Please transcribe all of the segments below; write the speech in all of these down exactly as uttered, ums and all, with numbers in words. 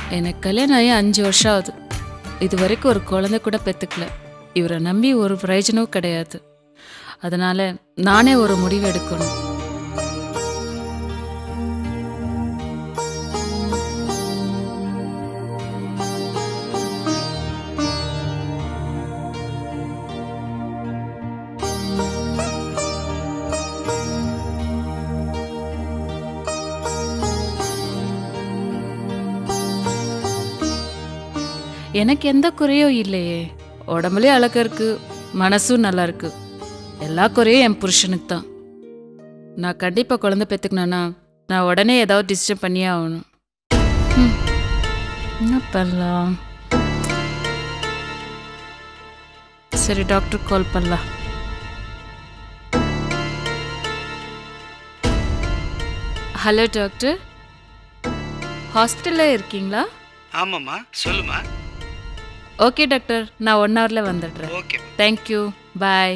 எனக்கு கல்யாணம் ஆகி அஞ்சு வருஷம் ஆகுது. இது வரைக்கும் ஒரு குழந்தை கூட பெற்றுக்கல. இவரை நம்பி ஒரு பிரயோஜனமும் கிடையாது. அதனால நானே ஒரு முடிவு எடுக்கணும். எனக்கு எந்த குறையும் இல்லையே. உடம்புலயும் அழகா இருக்கு, மனசும் நல்லா இருக்கு. எல்லா குறையும் என் புருஷனுக்கு தான். நான் கண்டிப்பா குழந்தை பெற்றுக்கணும்னா நான் உடனே ஏதாவது டிஸ்டர்ப் பண்ணியே ஆகணும். என்ன பண்ணலாம்? சரி, டாக்டர் கால் பண்ணலாம். ஹலோ டாக்டர், ஹாஸ்பிட்டலில் இருக்கீங்களா? ஆமாம்மா, சொல்லுமா. ஓகே டாக்டர், நான் ஒன் ஹவரில் வந்துடுறேன். ஓகே, தேங்க்யூ, பாய்.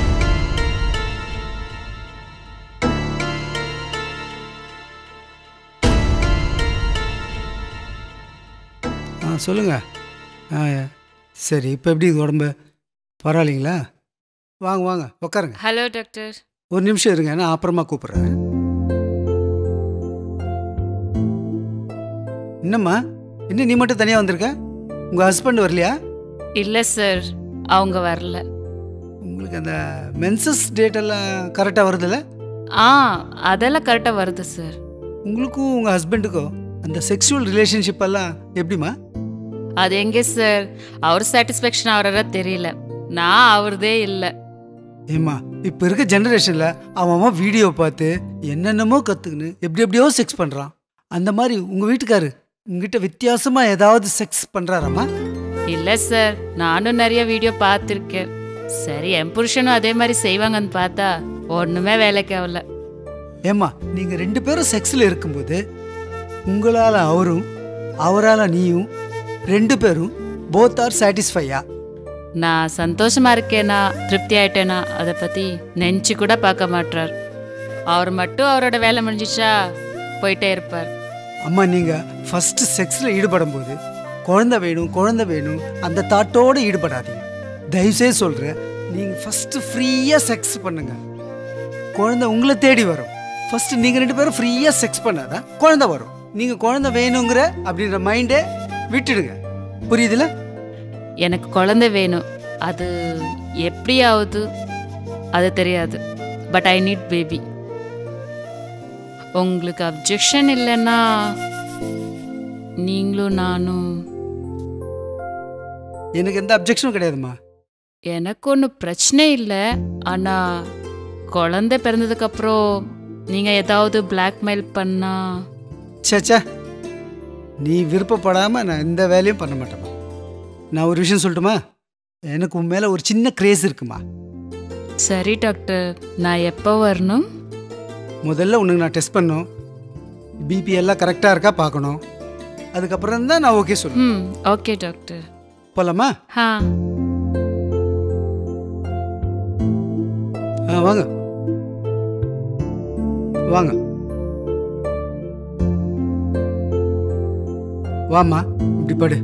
ஆ சொல்லுங்க. ஆ சரி, இப்போ எப்படி உடம்பு பரவாயில்லைங்களா? வாங்க வாங்க உட்காருங்க. Hello doctor. ஒரு நிமிஷம் இருங்க, நான் அப்புறமா கூப்பிட்றேன். என்னம்மா, இன்னும் நீ மட்டும் தனியாக வந்திருக்க? உங்கள் ஹஸ்பண்ட் வரலையா? இல்லை சார், அவங்க வரல. உங்களுக்கு அந்த மென்சஸ் டேட் எல்லாம் கரெக்டாக வருதுல்ல? ஆ, அதெல்லாம் கரெக்டாக வருது சார். உங்களுக்கும் உங்கள் ஹஸ்பண்டுக்கும் அந்த செக்ஷுவல் ரிலேஷன்ஷிப் எல்லாம் எப்படிம்மா? அது எங்கே சார், அவர் சாட்டிஸ்ஃபேக்ஷன் ஆகிறதா தெரியல. நான் அவர்தே இல்லை. ஏம்மா, இப்போ இருக்க ஜெனரேஷனில் அவன் வீடியோ பார்த்து என்னென்னமோ கற்றுக்குன்னு எப்படி எப்படியோ செக்ஸ் பண்ணுறான். அந்த மாதிரி உங்கள் வீட்டுக்காரு உங்ககிட்ட வித்தியாசமாக ஏதாவது செக்ஸ் பண்ணுறாராம்மா? இல்லை சார், நானும் நிறைய வீடியோ பார்த்துருக்கேன். சரி, என் புருஷனும் அதே மாதிரி செய்வாங்கன்னு பார்த்தா ஒன்றுமே வேலைக்கு ஆகல. ஏம்மா, நீங்கள் ரெண்டு பேரும் செக்ஸில் இருக்கும்போது உங்களால் அவரும் அவரால் நீயும் ரெண்டு பேரும் போத் ஆர் சாட்டிஸ்ஃபையா? நான் சந்தோஷமா இருக்கேனா, திருப்தி ஆயிட்டேனா, அதை பற்றி நெஞ்சு கூட பார்க்க மாட்டார். அவர் மட்டும் அவரோட வேலை முடிஞ்சிச்சா போயிட்டே இருப்பார். அம்மா, நீங்கள் ஃபஸ்ட்டு செக்ஸில் ஈடுபடும் போது குழந்தை வேணும் குழந்தை வேணும் அந்த தாட்டோடு ஈடுபடாதீங்க. தயவுசெய்து சொல்கிறேன், நீங்கள் ஃபஸ்ட்டு ஃப்ரீயாக செக்ஸ் பண்ணுங்க. குழந்தை உங்களை தேடி வரும். ஃபஸ்ட்டு நீங்கள் ரெண்டு பேரும் ஃப்ரீயாக செக்ஸ் பண்ணாதான் குழந்தை வரும். நீங்கள் குழந்தை வேணுங்கிற அப்படின்ற மைண்டே விட்டுடுங்க. புரியுதுல? எனக்கு குழந்தை வேணும், அது எப்படியாவது அது தெரியாது. But I need baby. உங்களுக்கு அப்ஜெக்ஷன் இல்லைன்னா நீங்களும் நானும். எனக்கு எந்த அப்ஜெக்ஷனும் கிடையாதுமா. எனக்கு ஒன்றும் பிரச்சனை இல்லை. ஆனால் குழந்தை பிறந்ததுக்கப்புறம் நீங்கள் ஏதாவது பிளாக்மெயில் பண்ணா? சேச்சா, நீ விருப்பப்படாமல் நான் எந்த வேலையும் பண்ண மாட்டேம்மா. நான் ஒரு விஷயம் சொல்லட்டுமா? எனக்கு உன் மேலே ஒரு சின்ன கிரேஸ் இருக்குமா. சரி டாக்டர், நான் எப்போ வரணும்? முதல்ல உனக்கு நான் டெஸ்ட் பண்ணணும். பிபி எல்லாம் கரெக்டாக இருக்கா பார்க்கணும். அதுக்கப்புறம் தான் நான் ஓகே சொல்லுவேன். ம், ஓகே டாக்டர். போலாமா? ஆ ஆ வாங்க வாங்க வாம்மா, இப்படி படு.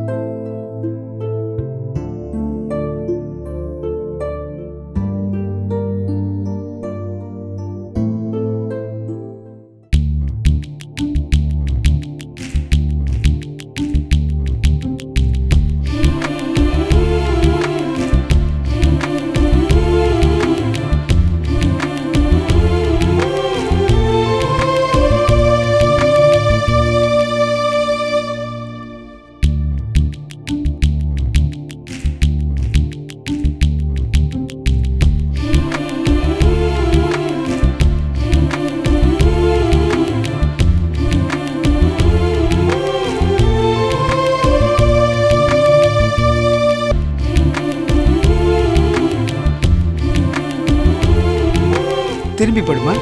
திரும்பி படுமா.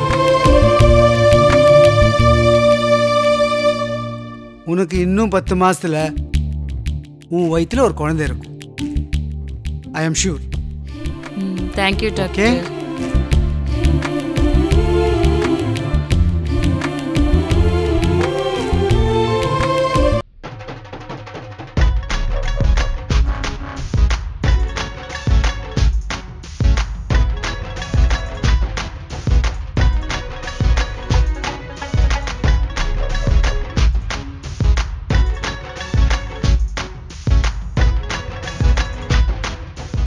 உனக்கு இன்னும் பத்து மாசத்துல உன் வயிற்றுல ஒரு குழந்தை இருக்கும். I am sure. Thank you doctor.